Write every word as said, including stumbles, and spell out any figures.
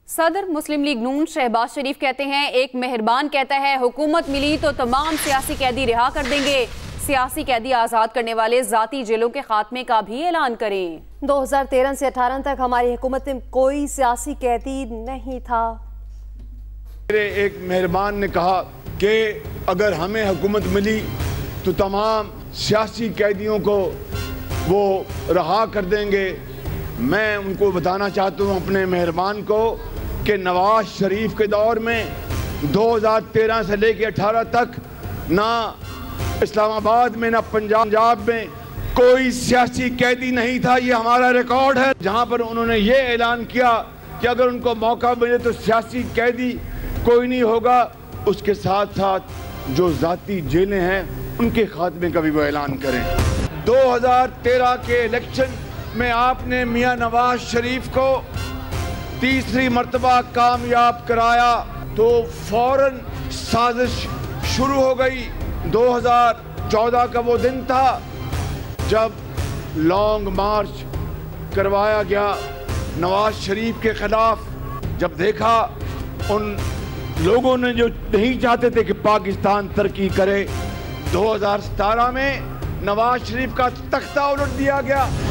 सदर मुस्लिम लीग नून शहबाज शरीफ कहते हैं, एक मेहरबान कहता है हुकूमत मिली तो तमाम सियासी कैदी रिहा कर देंगे। सियासी कैदी आज़ाद करने वाले जाती जेलों के खात्मे का भी ऐलान करें। दो हजार तेरह से अठारह तक हमारी हुकूमत में कोई सियासी कैदी नहीं था। मेरे एक मेहरबान ने कहा कि अगर हमें हुकूमत मिली तो तमाम सियासी कैदियों को वो रहा कर देंगे। मैं उनको बताना चाहता हूँ अपने मेहरबान को कि नवाज शरीफ के दौर में दो हजार तेरह से लेकर अठारह तक ना इस्लामाबाद में ना पंजाब में कोई सियासी कैदी नहीं था। ये हमारा रिकॉर्ड है, जहाँ पर उन्होंने ये ऐलान किया कि अगर उनको मौका मिले तो सियासी कैदी कोई नहीं होगा। उसके साथ साथ जो जाती जेलें हैं उनके खात्मे का भी वो ऐलान करें। दो हजार तेरह के इलेक्शन में आपने मियां नवाज शरीफ को तीसरी मर्तबा कामयाब कराया तो फौरन साजिश शुरू हो गई। दो हजार चौदह का वो दिन था जब लॉन्ग मार्च करवाया गया नवाज शरीफ के खिलाफ। जब देखा उन लोगों ने जो नहीं चाहते थे कि पाकिस्तान तरक्की करे, दो हजार सतारह में नवाज शरीफ का तख्ता उलट दिया गया।